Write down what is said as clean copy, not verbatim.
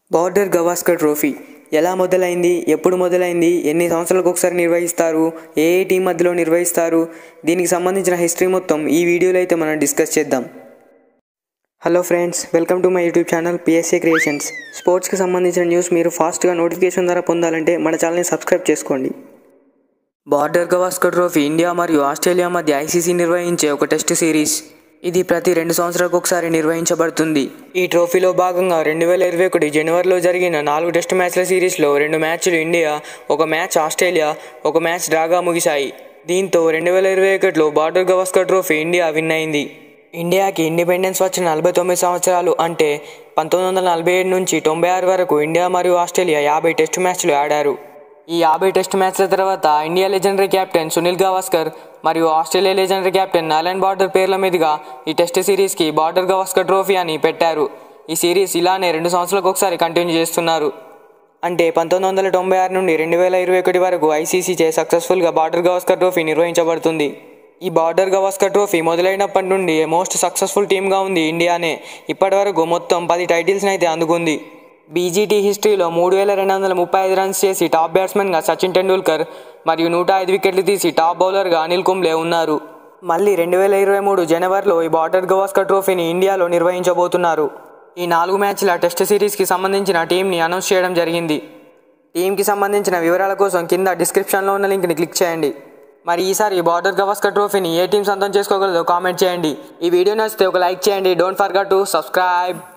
Border Gavaskar trophy ఎలా మొదలైంది, ఎప్పుడు మొదలైంది, ఎన్ని సంవత్సరాలకు ఒకసారి నిర్వహిస్తారు, ఏ టీం మధ్యలో నిర్వహిస్తారు, దీనికి సంబంధించిన హిస్టరీ మొత్తం ఈ వీడియోలో అయితే మనం డిస్కస్ చేద్దాం. Hello friends, welcome to my YouTube channel PSA Creations. స్పోర్ట్స్కి సంబంధించిన న్యూస్ మీరు ఫాస్ట్గా నోటిఫికేషన్ ద్వారా పొందాలంటే మన ఛానల్ని సబ్స్క్రైబ్ చేసుకోండి. బార్డర్ గవాస్కర్ ట్రోఫీ ఇండియా మరియు ఆస్ట్రేలియా మధ్య ఐసీసీ నిర్వహించే ఒక టెస్ట్ సిరీస్. ఇది ప్రతి 2 సంవత్సరాలకు ఒకసారి నిర్వహించబడుతుంది. ఈ ట్రోఫీలో భాగంగా 2021 జనవరిలో జరిగిన 4 టెస్ట్ మ్యాచ్ల సిరీస్లో 2 మ్యాచ్లు ఇండియా, 1 మ్యాచ్ ఆస్ట్రేలియా, 1 మ్యాచ్ డ్రాగా ముగిశాయి. దీంతో 2021లో Border Gavaskar Trophy India win అయింది. ఇండియాకి ఇండిపెండెన్స్ వచ్చిన 49 సంవత్సరాలు అంటే 1947 నుంచి 96 వరకు ఇండియా మరియు ఆస్ట్రేలియా 50 టెస్ట్ మ్యాచ్లు ఆడారు. ఈ 50 టెస్ట్ మ్యాచ్ల తర్వాత India legendary captain Sunil Gavaskar మరియు Australia legendary captain Allen Border పేర్ల మీదుగా ఈ టెస్ట్ సిరీస్కి బార్డర్ గవాస్కర్ ట్రోఫీ అని పెట్టారు. ఈ సిరీస్ ఇలానే 2 సంవత్సరాలకు ఒకసారి కంటిన్యూ చేస్తున్నారు. అంటే 1996 నుండి 2021 వరకు ఐసీసీ సక్సెస్ఫుల్గా బార్డర్ గవాస్కర్ ట్రోఫీ నిర్వహించబడుతుంది. ఈ బార్డర్ గవాస్కర్ ట్రోఫీ మొదలైనప్పటి నుండి మోస్ట్ సక్సెస్ఫుల్ టీమ్గా ఉంది ఇండియానే. ఇప్పటి వరకు మొత్తం 10 టైటిల్స్ని అయితే అందుకుంది. బీజీటీ హిస్టరీలో 3235 రన్స్ చేసి టాప్ బ్యాట్స్మెన్గా సచిన్ టెండూల్కర్ మరియు 105 వికెట్లు తీసి టాప్ బౌలర్గా అనిల్ కుంబ్లే ఉన్నారు. మళ్ళీ 2023 జనవరిలో ఈ బార్డర్ గవాస్కర్ ట్రోఫీని ఇండియాలో నిర్వహించబోతున్నారు. ఈ 4 మ్యాచ్ల టెస్ట్ సిరీస్కి సంబంధించిన టీంని అనౌన్స్ చేయడం జరిగింది. టీంకి సంబంధించిన వివరాల కోసం కింద డిస్క్రిప్షన్లో ఉన్న లింక్ని క్లిక్ చేయండి. మరి ఈసారి బార్డర్ గవాస్కర్ ట్రోఫీని ఏ టీం సొంతం చేసుకోగలదో కామెంట్ చేయండి. ఈ వీడియో నచ్చితే ఒక లైక్ చేయండి. Don't forget to subscribe.